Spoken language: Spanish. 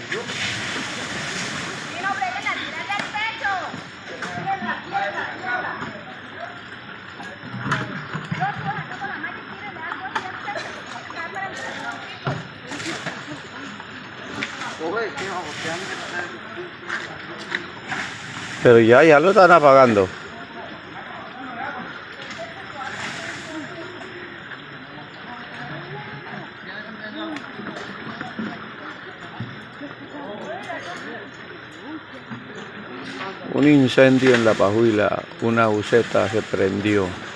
Y no breguen a tirarle al pecho. Pero ya lo están apagando. Un incendio en La Pajuila, una buseta se prendió.